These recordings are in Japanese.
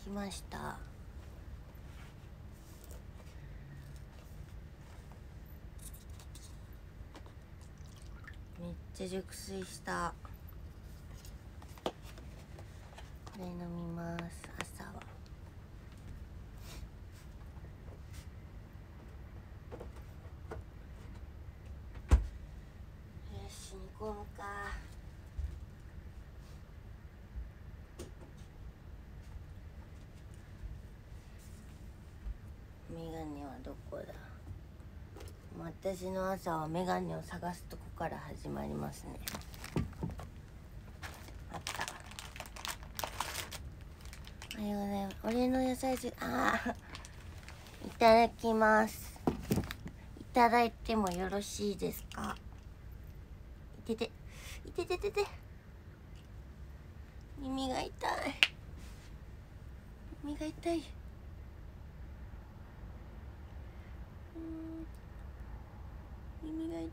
きました。めっちゃ熟睡した。これ飲みます。朝はよし煮込むか。メガネはどこだ。私の朝はメガネを探すとこから始まりますね。あった。おはようございます。俺の野菜いただきます。いただいてもよろしいですか。いてていてててて、耳が痛い、耳が痛い。耳が痛い。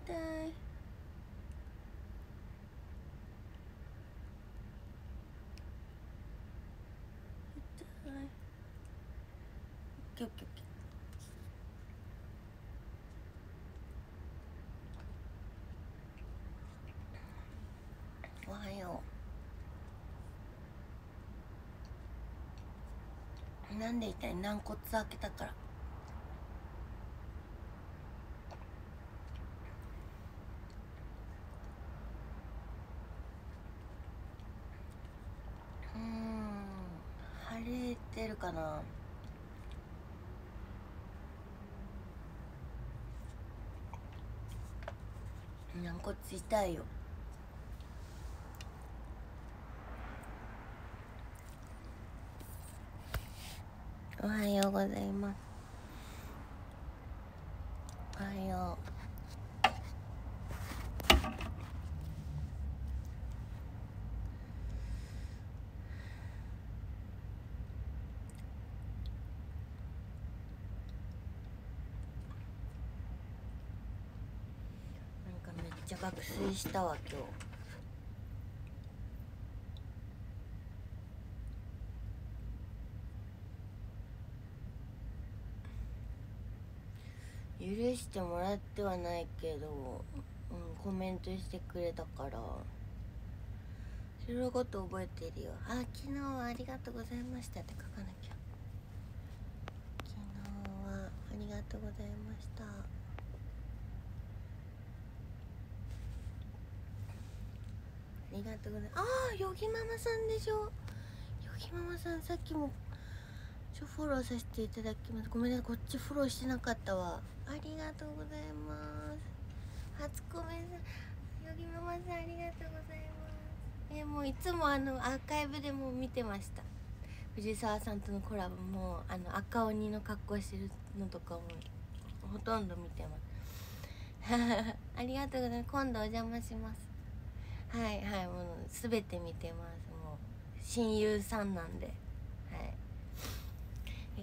オッケーオッケーオッケー。おはよう。なんで痛い？軟骨開けたから。腫れてるかな。軟骨痛いよ。おはようございます。おはよう。なんかめっちゃ爆睡したわ今日。許してもらってはないけど、コメントしてくれたからそのこと覚えてるよ。昨日はありがとうございましたって書かなきゃ。昨日はありがとうございました。ありがとうございます。ヨギママさんでしょ。ヨギママさんさっきもフォローさせていただきます。ごめんなさい、こっちフォローしてなかったわ。ありがとうございます。初コメさん、ヨギママさんありがとうございます。もういつもアーカイブでも見てました。藤沢さんとのコラボも赤鬼の格好してるのとかもほとんど見てますありがとうございます。今度お邪魔します。はいはい、もう全て見てます。もう親友さんなんで、はい、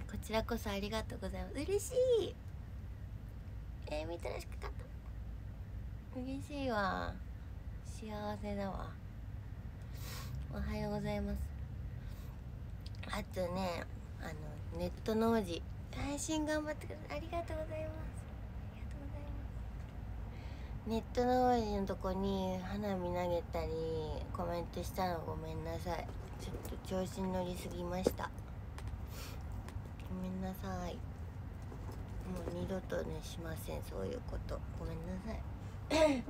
こちらこそありがとうございます。嬉しい。見たらしかった嬉しいわ。幸せだわ。おはようございます。あとね、ネットの文字配信頑張ってください。ありがとうございます。ネットの文字のとこに花火投げたりコメントしたのごめんなさい。ちょっと調子に乗りすぎました。ごめんなさい。もう二度とねしません、そういうこと。ごめんなさい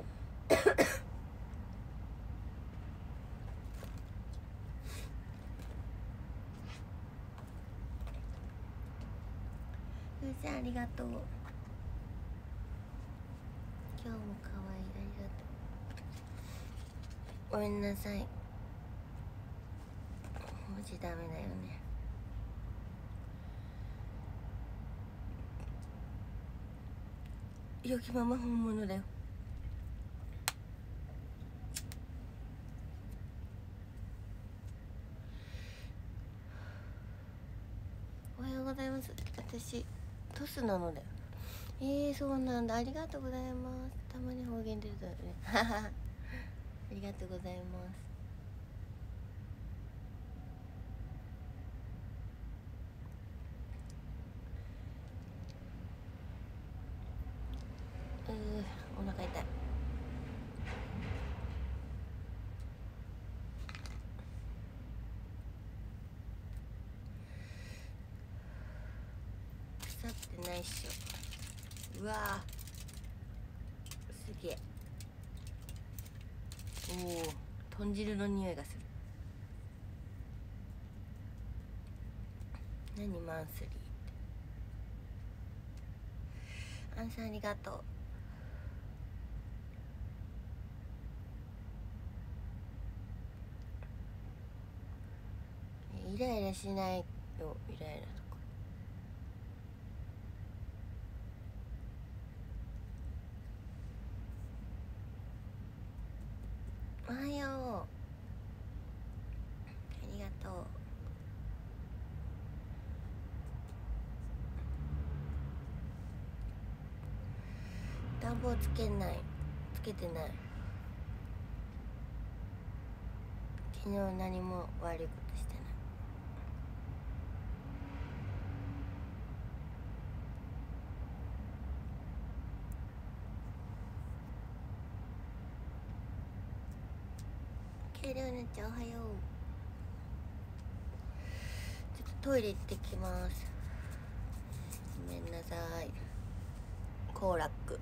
風船ありがとう。今日も可愛い、ありがとう。ごめんなさい、文字ダメだよね。ヨギママ本物だよ。おはようございます。私トスなのだよ。そうなんだ。ありがとうございます。たまに方言出るとねありがとうございます。 腐ってないっしょ。うわー、すげえ。おお、豚汁の匂いがする。何マンスリーって。アンさんありがとう。イライラしないよ、イライラとか。おはよう、ありがとう。暖房つけてない。昨日何も悪いことしてない。ケルーナちゃんおはよう。ちょっとトイレ行ってきます。ごめんなさい。行楽。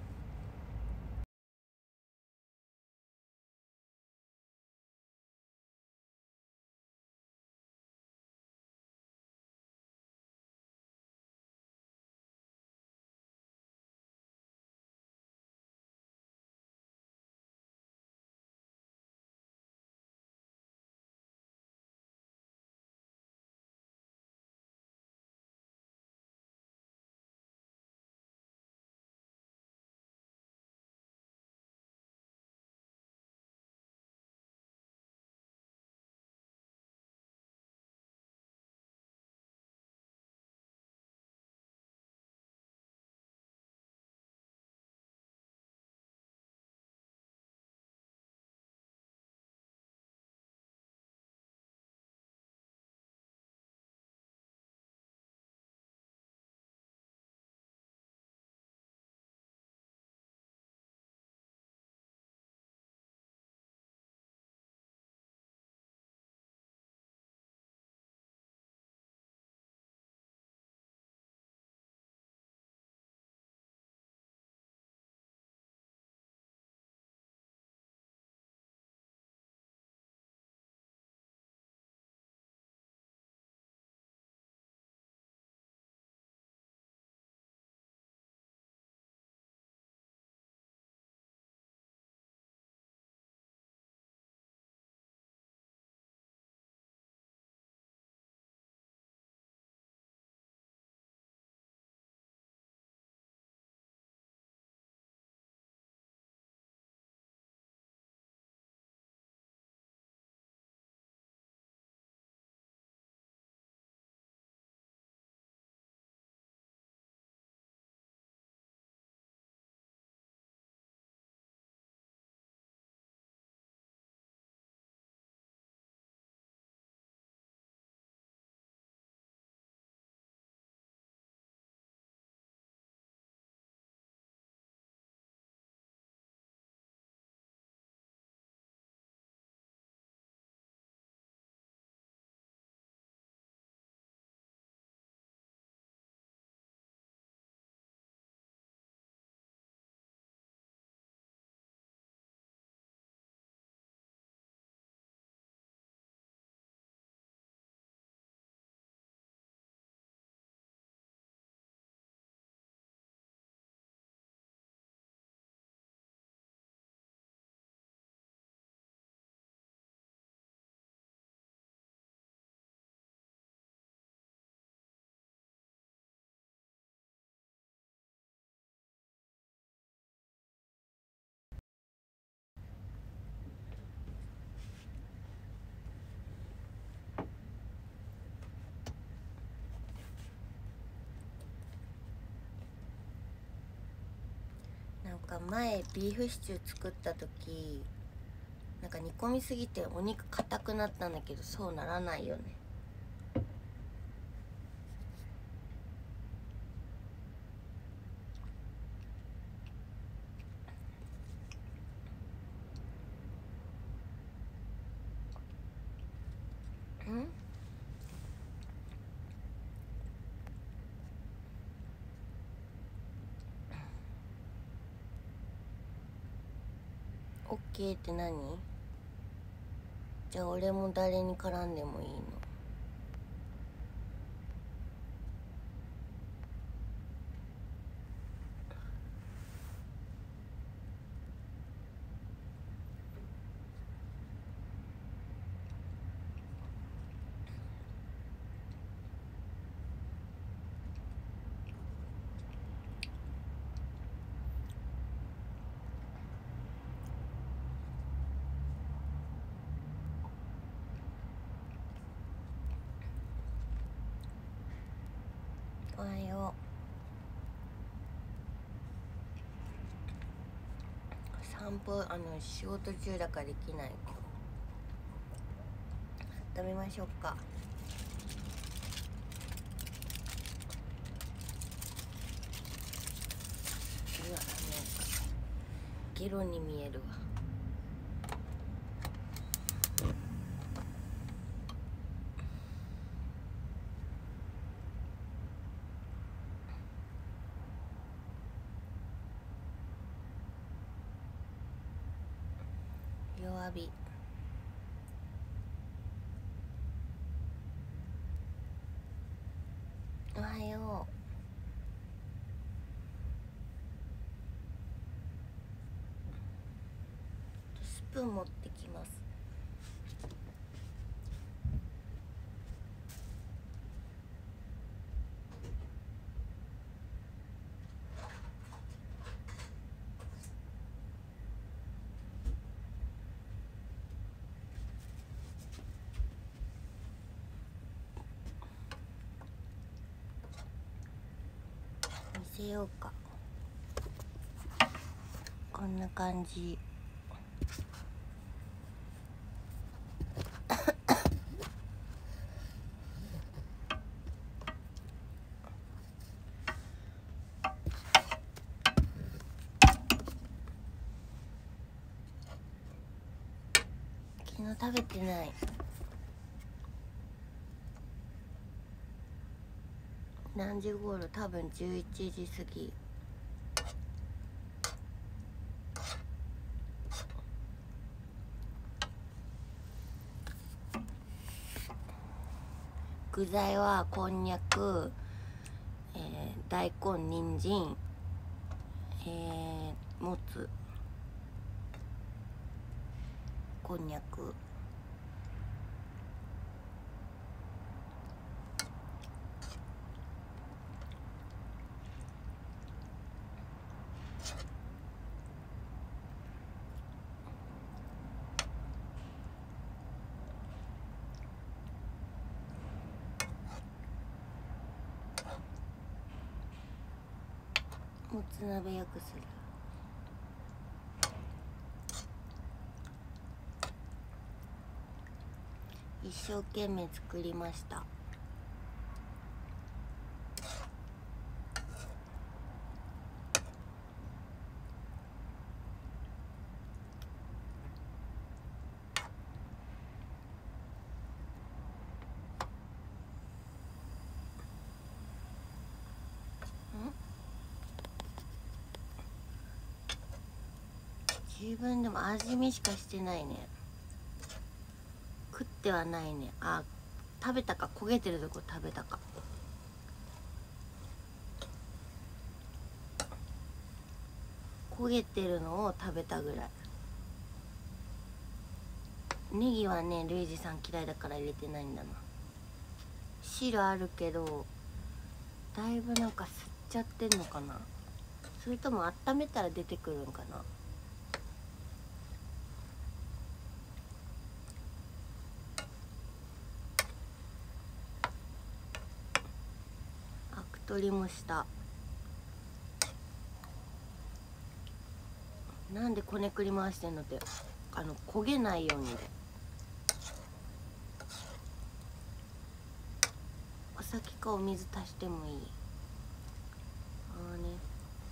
なんか前ビーフシチュー作った時、なんか煮込みすぎてお肉硬くなったんだけど、そうならないよね。んオッケーって何？じゃあ俺も誰に絡んでもいいの？おはよう。散歩仕事中だからできない。今日温めましょうか。うわ、ゲロに見えるわ。弱火。おはよう。スプーン持ってきます。見せようか。こんな感じ。昨日食べてない。何時頃？多分11時過ぎ。具材はこんにゃく、大根、人参、もつ、こんにゃく、もつ鍋よくする。一生懸命作りました。自分でも味見しかしてないね。食ってはないね。あ、食べたか。焦げてるとこ食べたか。焦げてるのを食べたぐらい。ネギはね、ルイジさん嫌いだから入れてないんだな。汁あるけどだいぶなんか吸っちゃってんのかな。それとも温めたら出てくるんかな。アク取りもした。なんでこねくり回してんのって、焦げないようにで。お酒かお水足してもいい。ね、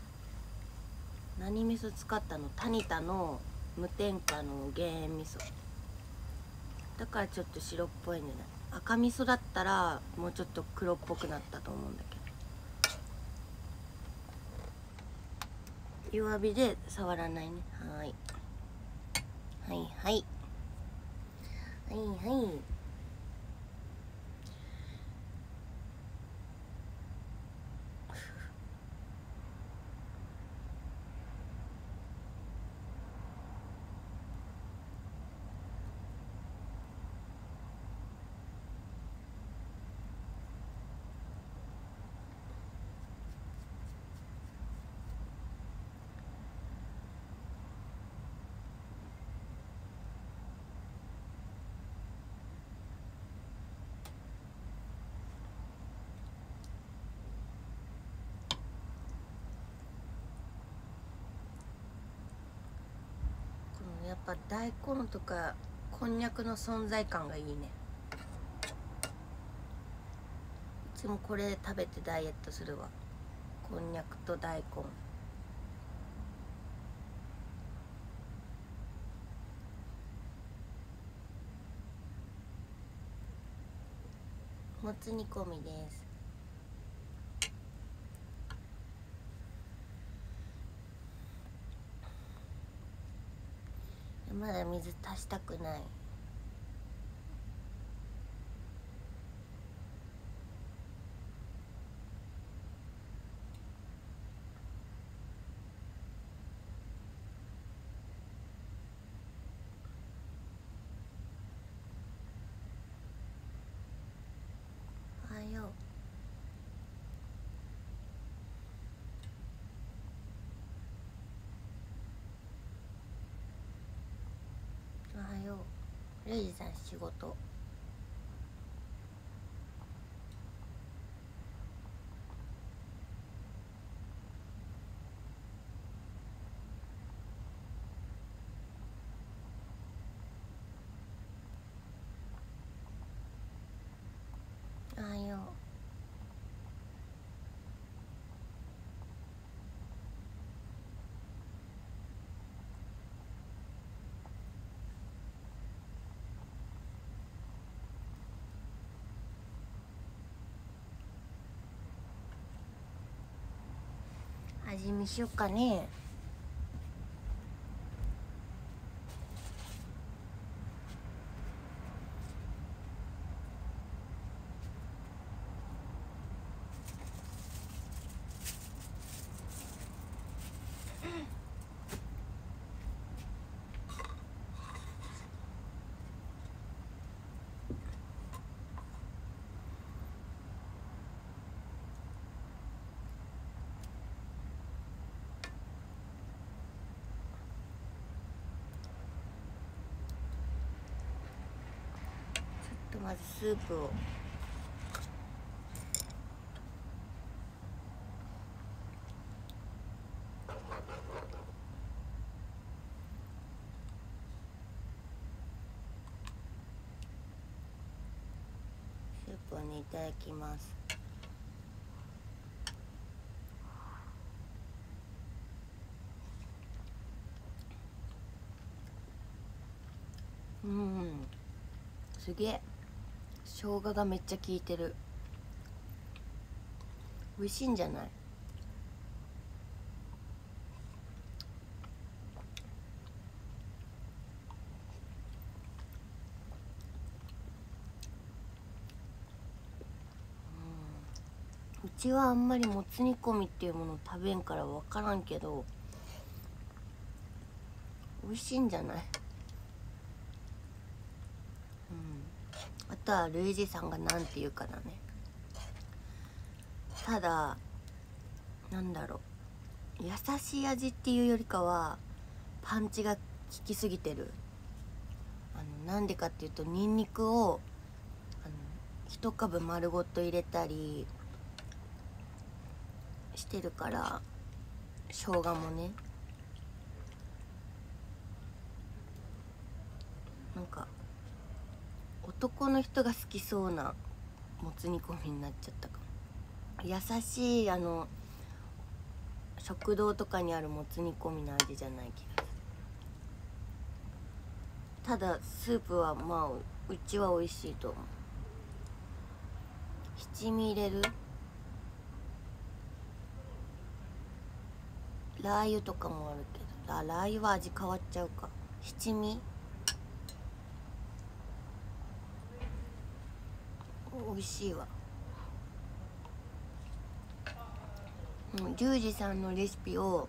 何味噌使ったの？タニタの無添加の減塩味噌だからちょっと白っぽいんじゃない？赤味噌だったらもうちょっと黒っぽくなったと思うんだけど。弱火で触らないね。はい。 はいはいはいはい。やっぱ大根とかこんにゃくの存在感がいいね。いつもこれ食べてダイエットするわ。こんにゃくと大根。もつ煮込みです。まだ水足したくない。おはよう。おはよう。レイジさん仕事。おはよう。味見しよっかね。ちょっとまずスープを。スープをね、いただきます。すげえ生姜がめっちゃ効いてる。美味しいんじゃない？うちはあんまりもつ煮込みっていうものを食べんから分からんけど、美味しいんじゃない？あとはルイジさんがなんて言うかだね。ただなんだろう、優しい味っていうよりかはパンチが効きすぎてる。なんでかっていうと、ニンニクを一株丸ごと入れたりしてるから、生姜もね、なんか男の人が好きそうなもつ煮込みになっちゃったかも。優しい食堂とかにあるもつ煮込みの味じゃない気がする。ただスープはまあうちは美味しいと思う。七味入れる？ラー油とかもあるけど、ラー油は味変わっちゃうか。七味美味しいわ。リュウジさんのレシピを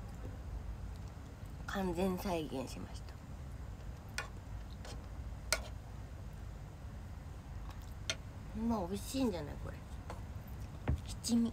完全再現しました。まあ美味しいんじゃないこれ。七味。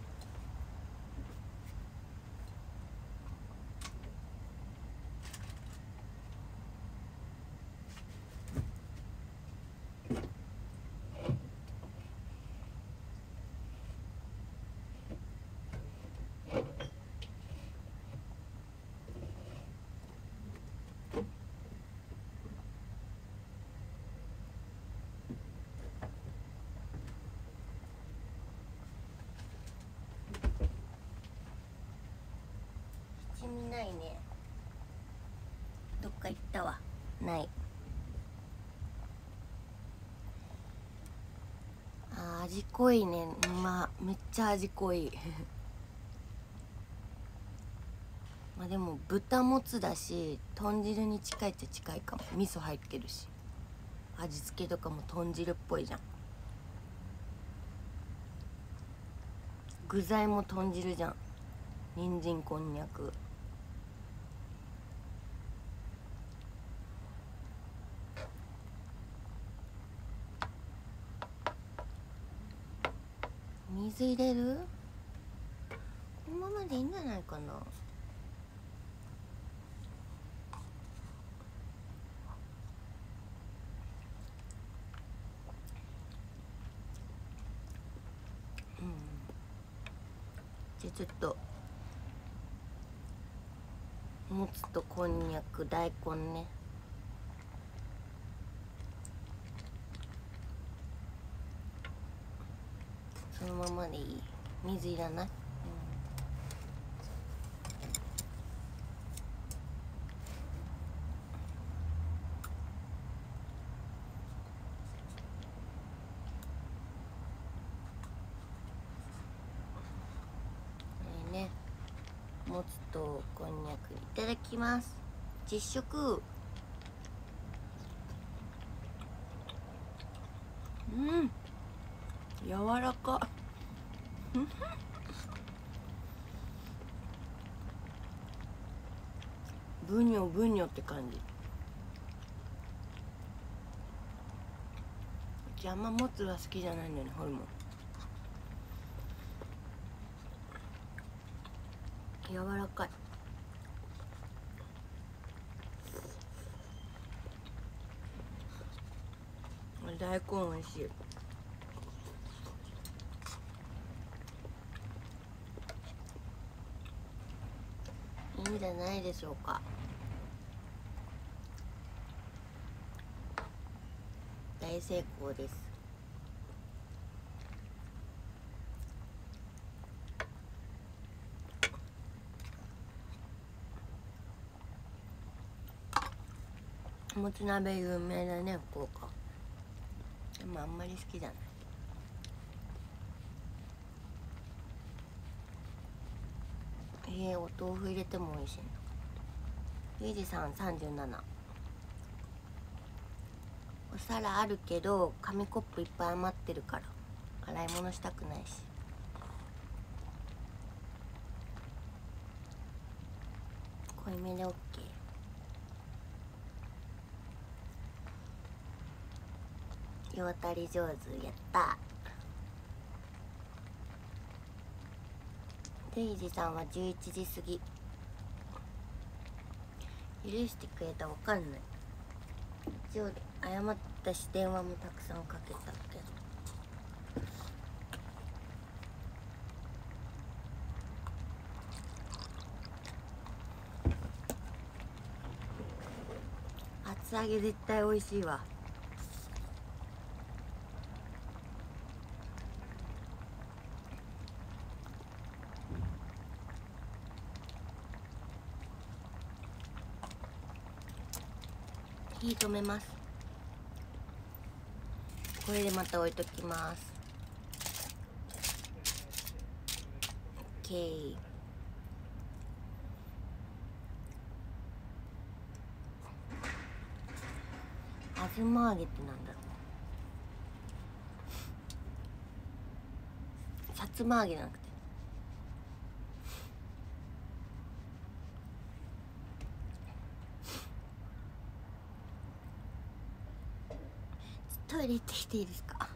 七味ないね。どっか行ったわ。ない。味濃いね。めっちゃ味濃いまあでも豚もつだし、豚汁に近いっちゃ近いかも。味噌入ってるし、味付けとかも豚汁っぽいじゃん。具材も豚汁じゃん。人参こんにゃく。水入れる？このままでいいんじゃないかな。じゃあちょっともつとこんにゃく、大根ね。そのままでいい。水いらない？ね、もつとこんにゃくいただきます。実食。柔らかブニョブニョって感じ。うちあんまもつは好きじゃないのにホルモン。柔らかい。大根美味しい。いいんじゃないでしょうか。大成功です。もつ鍋有名だね、福岡。でもあんまり好きじゃない。お豆腐入れても美味しいの。ゆうじさん37。お皿あるけど紙コップいっぱい余ってるから洗い物したくないし。濃いめで OK。世渡り上手。やったー。デイジさんは11時過ぎ。許してくれた？わかんない。一応謝ったし電話もたくさんかけたけど。厚揚げ絶対美味しいわ。火止めます。これでまた置いときます。 OK。 あずま揚げってなんだろさつま揚げじゃなくて。トイレ行ってきていいですか？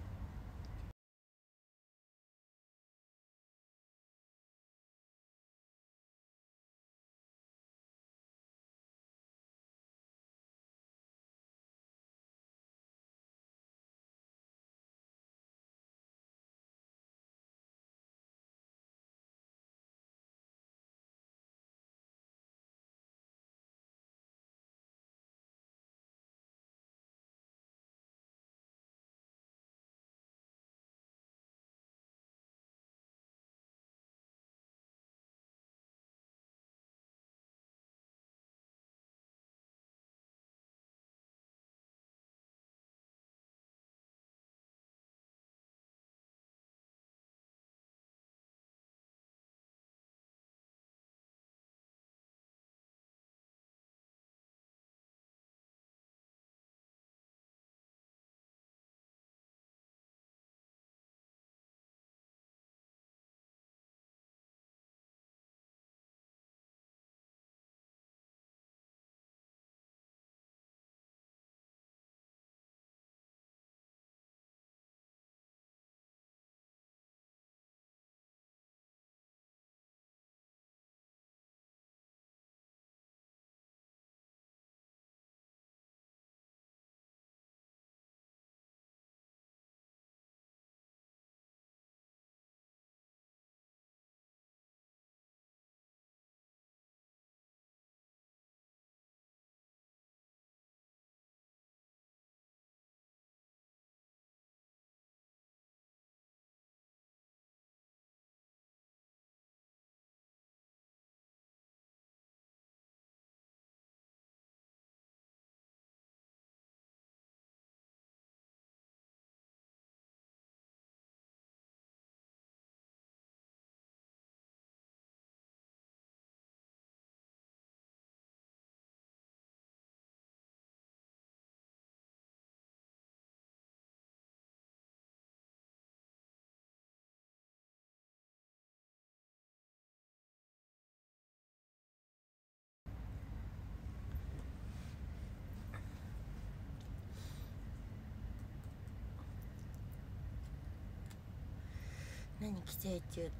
何寄生虫って。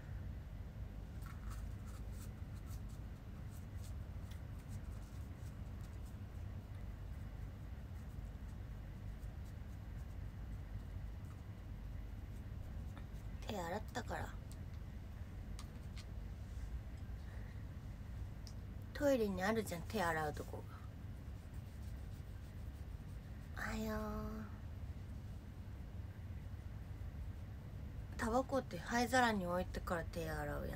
手洗ったから。トイレにあるじゃん、手洗うとこが。あよー、タバコって灰皿に置いてから手洗うやんが。うっ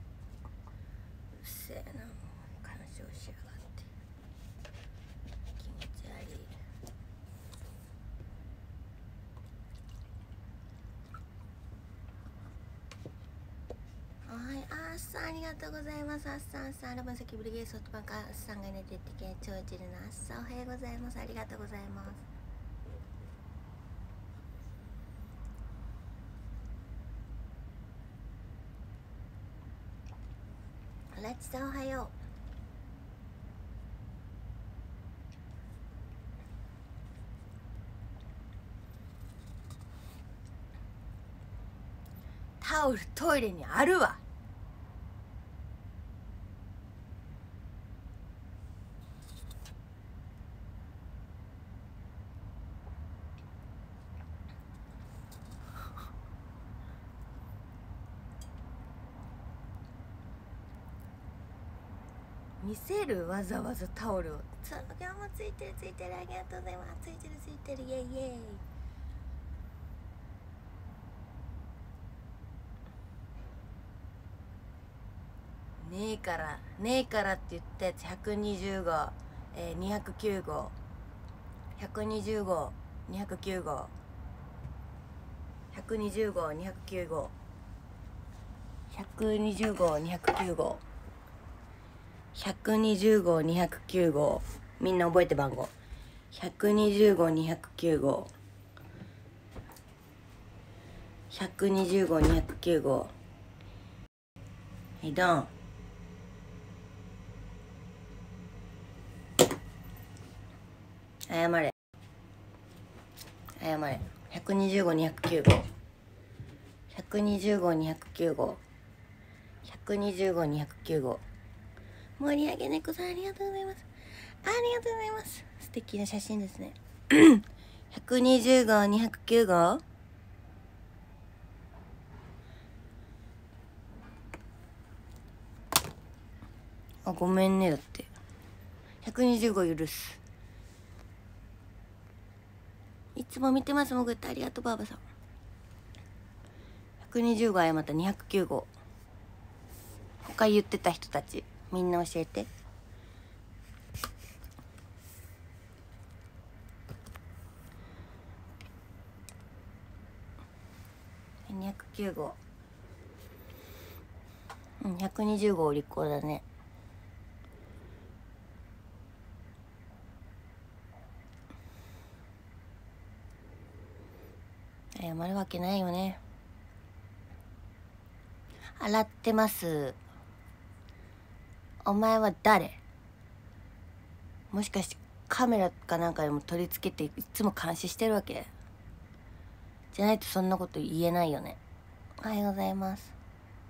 せえな、干渉しやがって気持ち悪い。はい、あっさんありがとうございます。あっさんさん、ラバンセキブリゲーソフトバンク、あっさんが寝てってけ長寿でな。あっさんおはようございます。ありがとうございます。ラッチさんおはよう。タオルトイレにあるわ。見せる、わざわざタオルを。今日もついてるついてる、ありがとうございます。ついてるついてる、イエイイエイ。ねえからって言ったやつ120号、209号、120号、209号、120号、209号、120号、209号、120号、209号、みんな覚えて番号。120号、209号、 120号209号。はいドン。謝れ謝れ。120号209号。120号209号。120号209号。盛り上げ猫さんありがとうございます。ありがとうございます。素敵な写真ですね。120号209号。あ、ごめんねだって。120号許す。いつも見てます。もぐってありがとうばあばさん。120号謝った209号。他言ってた人たちみんな教えて。209号。120号お利口だね。謝るわけないよね。洗ってます。お前は誰？もしかしてカメラかなんかでも取り付けていつも監視してるわけ？じゃないとそんなこと言えないよね。おはようございます。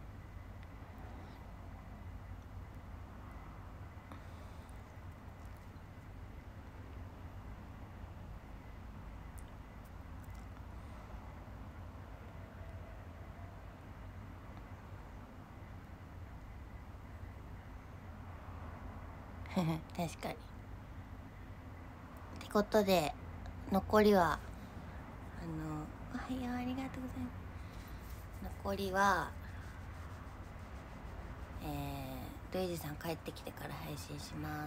確かに。ってことで残りはおはようありがとうございます。残りはルイジさん帰ってきてから配信します。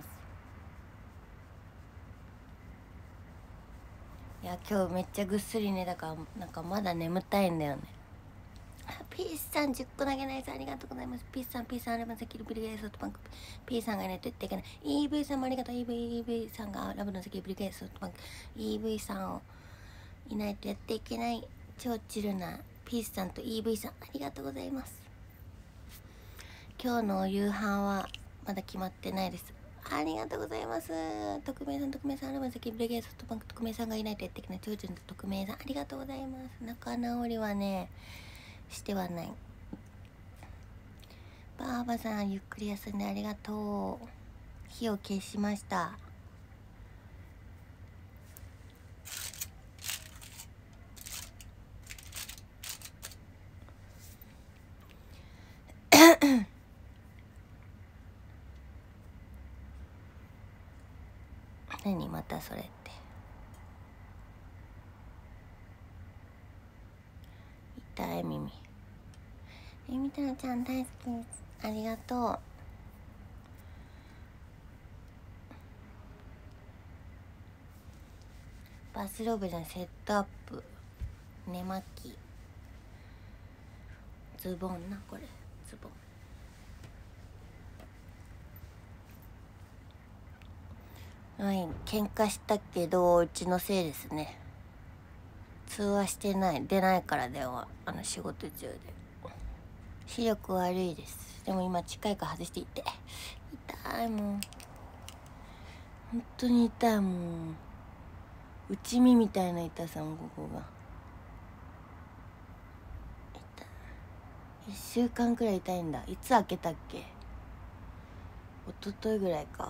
いや今日めっちゃぐっすり寝だからなんかまだ眠たいんだよね。ピースさん10個投げないです。ありがとうございます。ピースさんあればさきるビリゲーソフトバンク。ピースさんがいないと言っていけない。EV さんもありがとう。EV さんがラブの先ビリゲーソフトバンク。EV さんをいないとやっていけない。超チルなピースさんと EV さんありがとうございます。今日のお夕飯はまだ決まってないです。ありがとうございます。匿名さん、アルバム先ブレゲーソフトバンク、匿名さんがいないとやっていけない。超人と匿名さん、ありがとうございます。仲直りはね、してはない。ばあばさん、ゆっくり休んでありがとう。火を消しました。何またそれって。痛い耳。みたなちゃん大好きです。ありがとう。バスローブじゃん、セットアップ、寝巻き、ズボンな、これズボン。はい、喧嘩したけどうちのせいですね。通話してない、出ないから電話、仕事中で。視力悪いです。でも今近いから外していて、痛いもん、本当に痛いもん。内身みたいな痛さもここが痛い。1週間くらい痛いんだ。いつ開けたっけ？一昨日ぐらいか。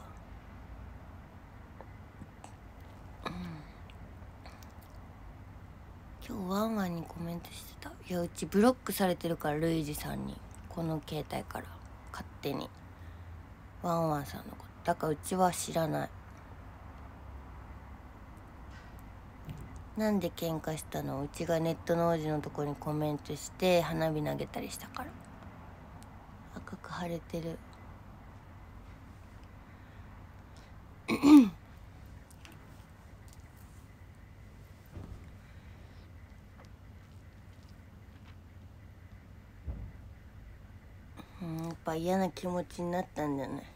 今日ワンワンにコメントしてた。いやうちブロックされてるから、ルイジさんに、この携帯から勝手にワンワンさんのこと。だからうちは知らない。なんで喧嘩したの？うちがネットの王子のとこにコメントして花火投げたりしたから。赤く腫れてる。やっぱ嫌な気持ちになったんだよね。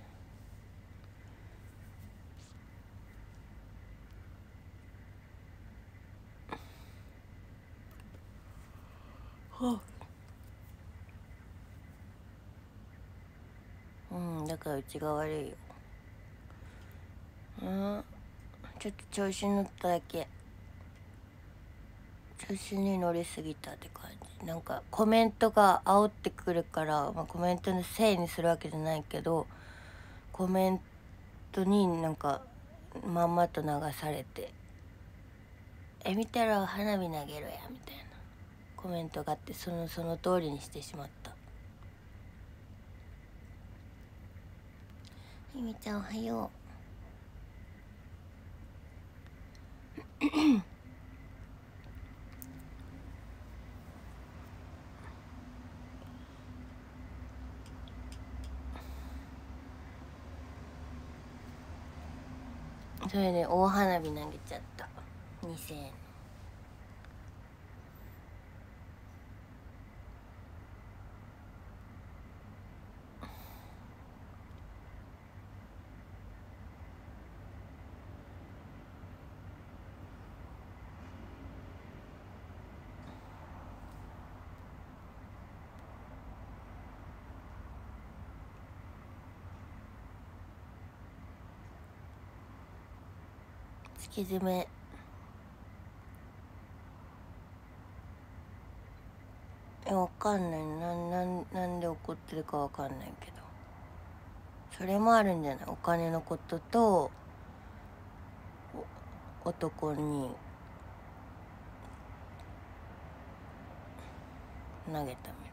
だからうちが悪いよ。ちょっと調子に乗っただけ。調子に乗りすぎたって感じ。なんかコメントが煽ってくるから、コメントのせいにするわけじゃないけど、コメントになんかまんまと流されて「見たら花火投げろや」みたいなコメントがあって、その通りにしてしまった。ひみちゃんおはよう。それで大花火投げちゃった。2000円。月詰め。わかんない。なんで怒ってるかわかんないけど、それもあるんじゃない？お金のことと男に投げたみたい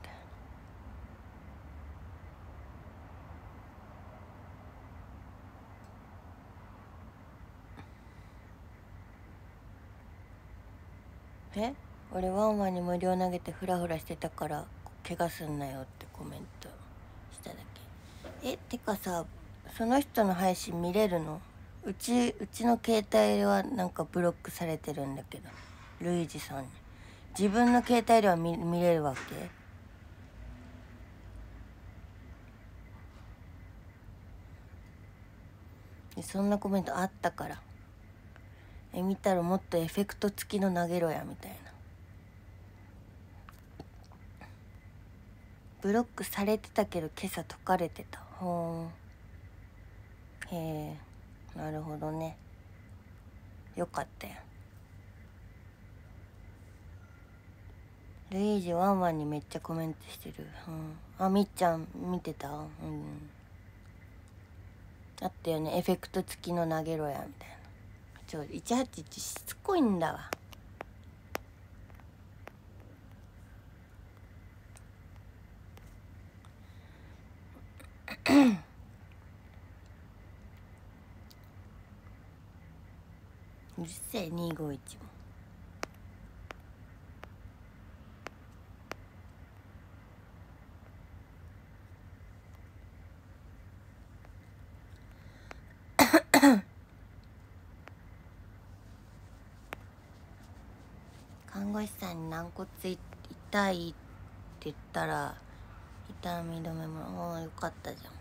な。俺ワンワンに無料投げてフラフラしてたから怪我すんなよってコメントしただけ。てかさ、その人の配信見れるの？うちの携帯はなんかブロックされてるんだけど、ルイージさんに。自分の携帯では見れるわけ？そんなコメントあったから。見たらもっとエフェクト付きの投げろやみたいな。ブロックされてたけど今朝解かれてた。へえ、なるほどね。よかったよ。ルイージワンワンにめっちゃコメントしてる。みっちゃん見てた？あったよね、エフェクト付きの投げろやみたいな。181しつこいんだわ。うるせえ251も。看護師さんに軟骨痛いって言ったら痛み止めもよかったじゃん。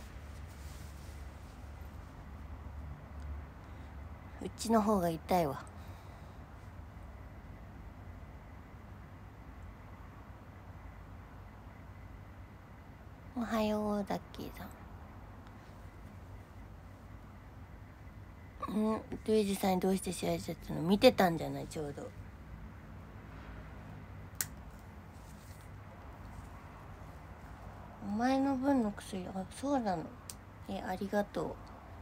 うちの方が痛いわ。おはようダッキーさん。ルイージさんにどうして試合しちゃったの？見てたんじゃない？ちょうど。お前の分の薬。そうなの。ありがとう。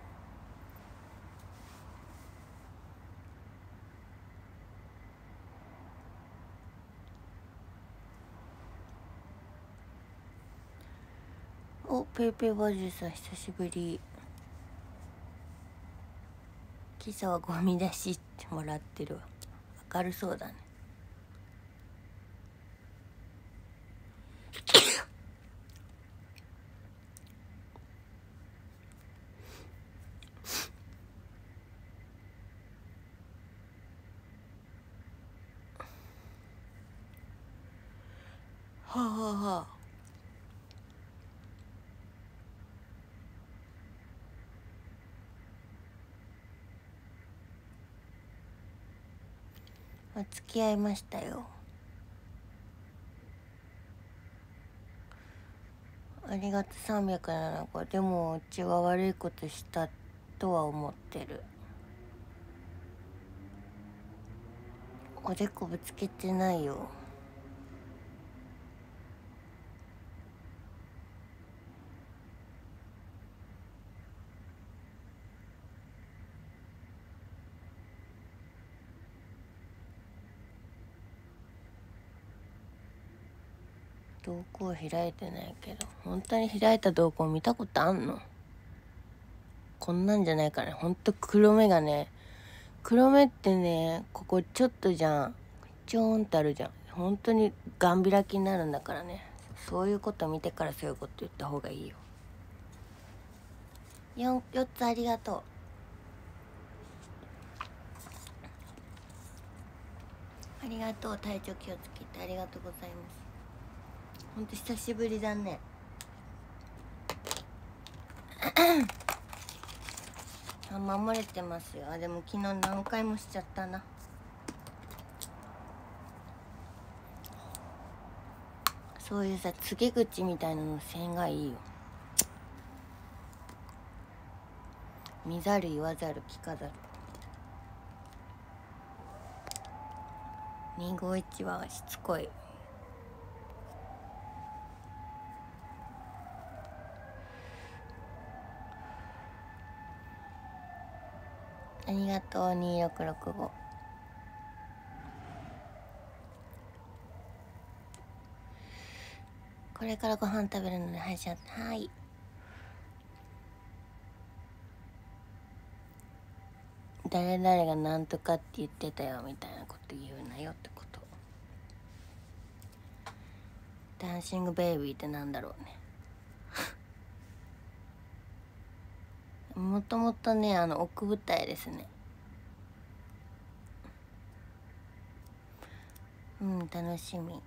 ペイペイバジルさん久しぶり。今朝はゴミ出しってもらってるわ。明るそうだね。はあはあはあ。付き合いましたよ。 ありがとう307個。でもうちは悪いことしたとは思ってる。おでこぶつけてないよ。瞳孔開いてないけど、本当に開いた瞳孔見たことあんの？こんなんじゃないからね。ほんと黒目がね、黒目ってね、ここちょっとじゃん、ちょーんってあるじゃん。本当にガン開きになるんだからね。そういうこと見てからそういうこと言った方がいいよ。4つありがとう。ありがとう。体調気をつけてありがとうございます。ほんと久しぶりだね。守れてますよ。でも昨日何回もしちゃったな。そういうさ、告げ口みたいなのせんがいいよ。見ざる言わざる聞かざる。251はしつこい。ありがとう。2665。これからご飯食べるので配信。はい。誰々がなんとかって言ってたよみたいなこと言うなよってこと。ダンシングベイビーってなんだろうね。もともとね、奥舞台ですね。うん、楽しみ。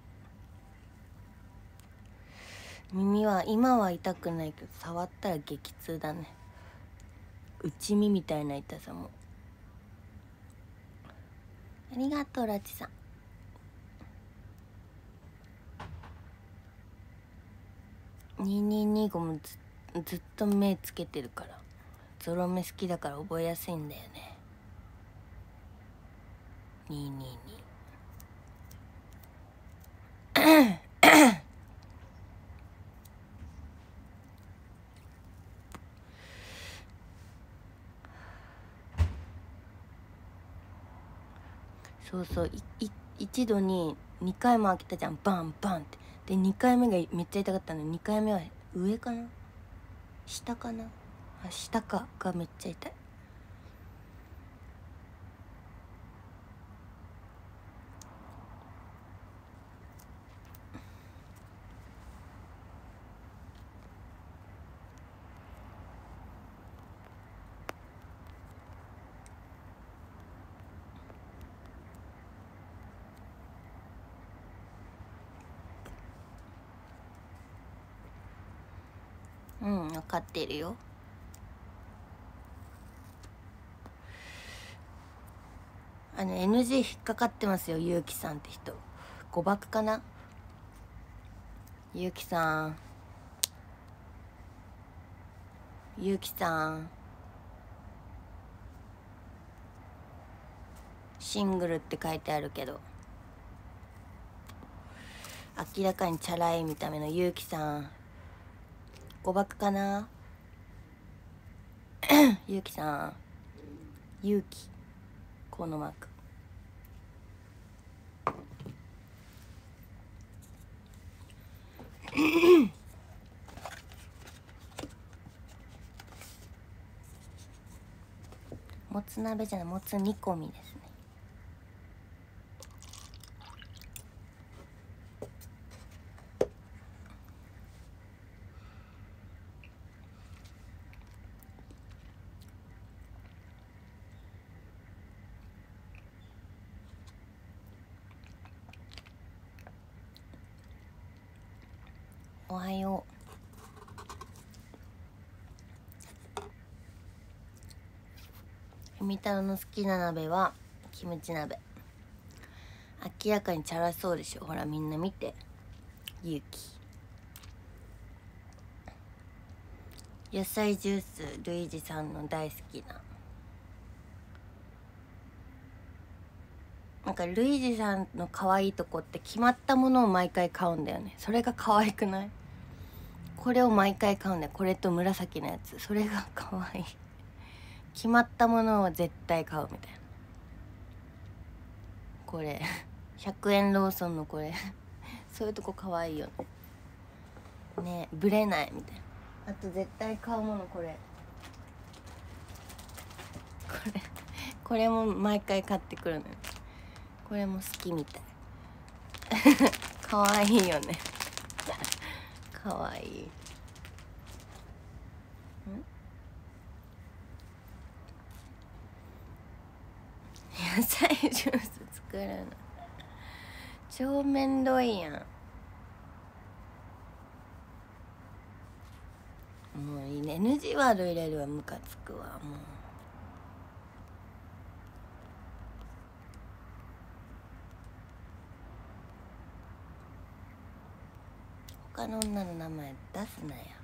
耳は今は痛くないけど、触ったら激痛だね。内身みたいな痛さも。ありがとうラチさん。2225もずっと目つけてるから、ゾロ目好きだから覚えやすいんだよね。222。そうそう、一度に2回も開けたじゃん、バンバンって。で2回目がめっちゃ痛かったのに、2回目は上かな下かな、あ、下かがめっちゃ痛い。うん、分かってるよ。NG 引っかかってますよ、ゆうきさんって人。誤爆かな。ゆうきさん、ゆうきさん、シングルって書いてあるけど、明らかにチャラい見た目のゆうきさん、誤爆かな。ゆうきさん、ゆうき、このマーク。もつ鍋じゃない、もつ煮込みですね。おはよう。みたろの好きな鍋はキムチ鍋。明らかにチャラそうでしょ。ほらみんな見て、ゆうき。 野菜ジュース、ルイージさんの大好きな。なんかルイージさんの可愛いとこって決まったものを毎回買うんだよね。それが可愛くない？これを毎回買うんだよ。これと紫のやつ、それが可愛い。決まったものを絶対買うみたいな。これ100円ローソンのこれそういうとこ可愛いよね。ね、ブレないみたいな。あと絶対買うものこれこれも毎回買ってくるのよ。これも好きみたい可愛いよね可愛い。野菜ジュース作るの超めんどいやん。もういいね。 NG ワード入れるわ、ムカつくわ。もう他の女の名前出すなよ。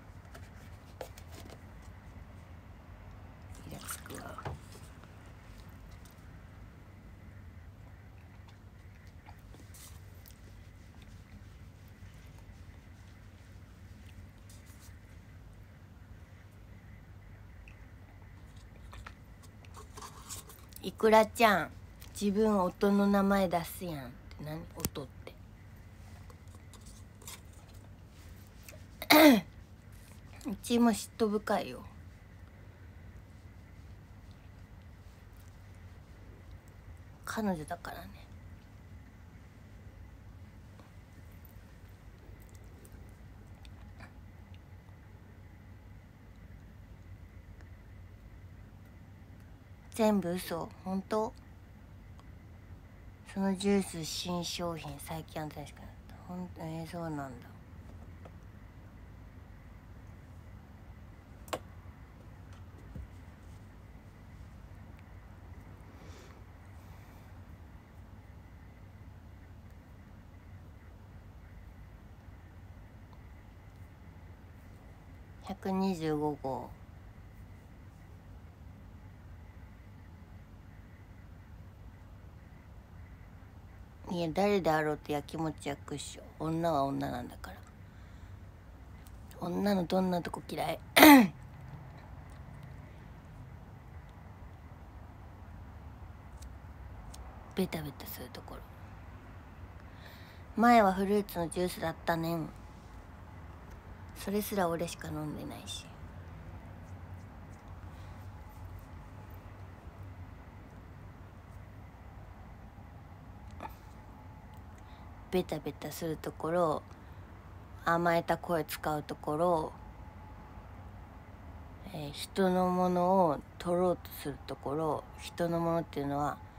イラつくわ。いくらちゃん、自分音の名前出すやんって何？音ってうちも嫉妬深いよ。彼女だからね。全部嘘？本当？そのジュース新商品最近新しくなった。そうなんだ。125号。いや、誰であろうってやきもち焼くっしょ。女は女なんだから。女のどんなとこ嫌いベタベタするところ。前はフルーツのジュースだったねん。それすら俺しか飲んでないし。ベタベタするところ、甘えた声使うところ、人のものを取ろうとするところ。人のものっていうのは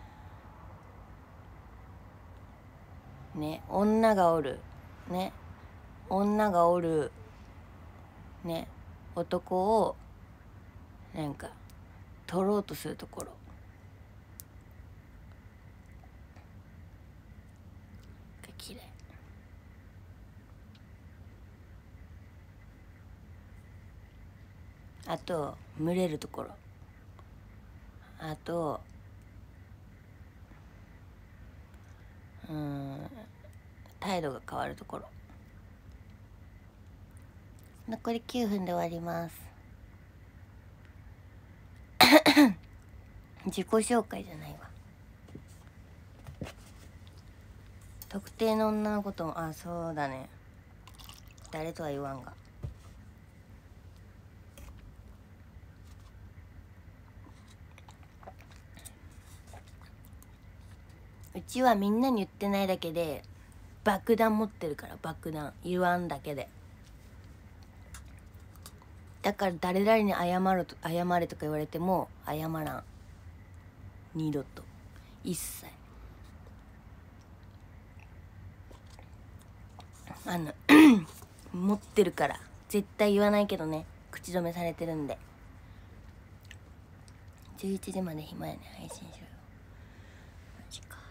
ね、女がおるね、女がおるね、男をなんか取ろうとするところが嫌い。あと群れるところ。あと態度が変わるところ。残り9分で終わります自己紹介じゃないわ。特定の女のことも、あ、そうだね、誰とは言わんが。うちはみんなに言ってないだけで爆弾持ってるから。爆弾言わんだけで。だから誰々に謝れとか言われても謝らん。二度と一切。持ってるから絶対言わないけどね。口止めされてるんで。11時まで暇やね。配信しよう。マジか。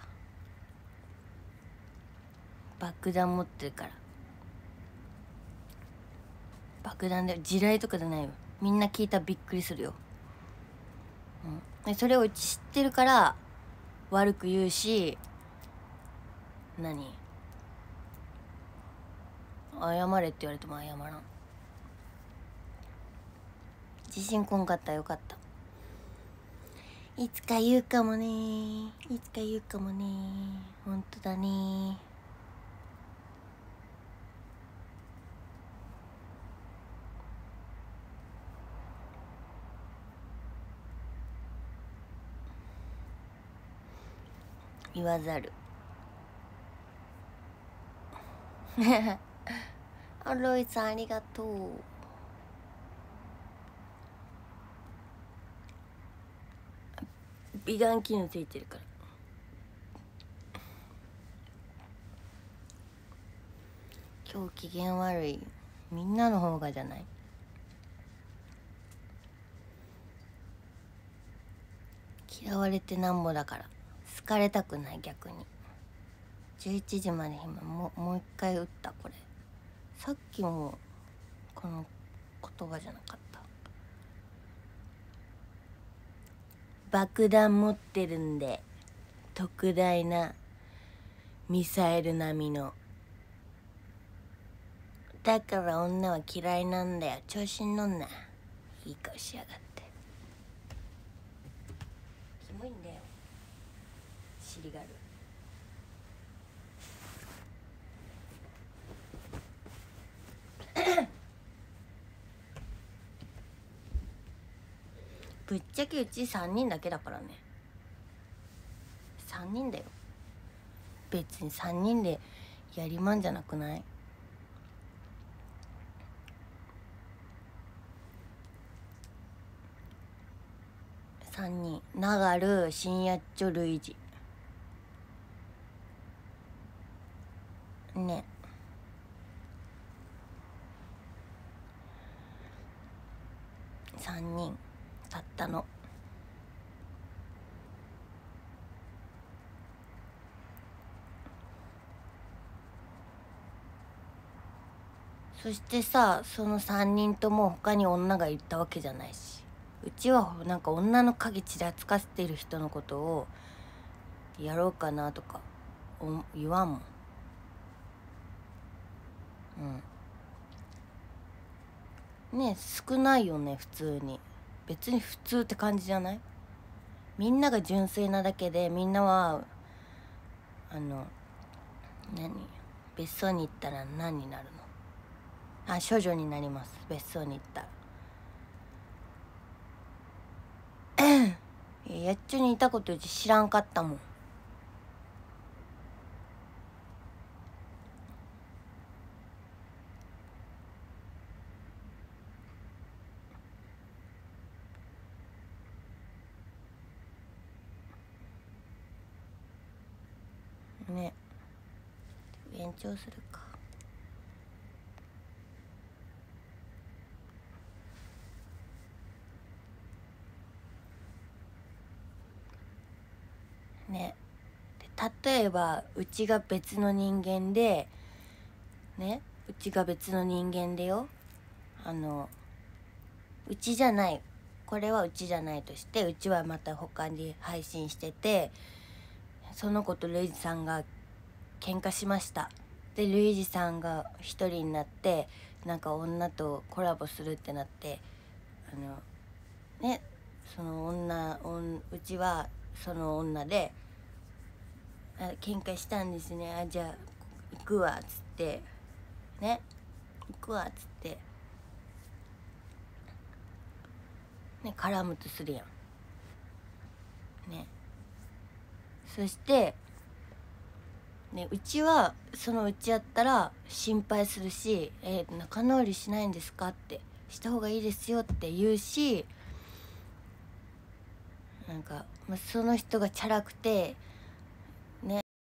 爆弾持ってるから。爆弾で地雷とかじゃないわ。 みんな聞いたらびっくりするよ。でそれをうち知ってるから悪く言うし、謝れって言われても謝らん。自信こんかったらよかった。いつか言うかもね、いつか言うかもね。ほんとだね。言わざる。あロイさんありがとう。美顔機能ついてるから。今日機嫌悪い。みんなの方がじゃない？嫌われてなんぼだから好かれたくない。逆に11時まで暇。もう一回打った。これさっきもこの言葉じゃなかった。爆弾持ってるんで特大なミサイル並みの。だから女は嫌いなんだよ。調子に乗んな。いい顔しやがって。キモいんだよ尻がある。ぶっちゃけうち3人だけだからね。3人だよ。別に3人でやりまんじゃなくない？3人。ナル、深夜っちょ、ルイジね。3人たったの。そしてさ、その3人とも他に女がいたわけじゃないし、うちはなんか女の影ちらつかせてる人のことをやろうかなとか言わんもん。ねえ少ないよね普通に。別に普通って感じじゃない？みんなが純粋なだけで、みんなは別荘に行ったら何になるの？処女になります。別荘に行ったら。やっちょにいたことうち知らんかったもん。ね。延長するか。ね。例えばうちが別の人間でね、うちが別の人間でよ、うちじゃない、これはうちじゃないとして、うちはまた他に配信してて、その子とルイジさんが喧嘩しました。でルイジさんが一人になってなんか女とコラボするってなって、ね、そのうちはその女で喧嘩したんですね。じゃあ行くわっつってね、行くわっつってね、絡むとするやんね。そしてね、うちはそのうちやったら心配するし、仲直りしないんですかってした方がいいですよって言うし、なんか、その人がチャラくて